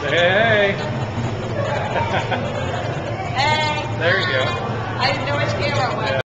Hey. Hey. There you go. I didn't know which camera it was.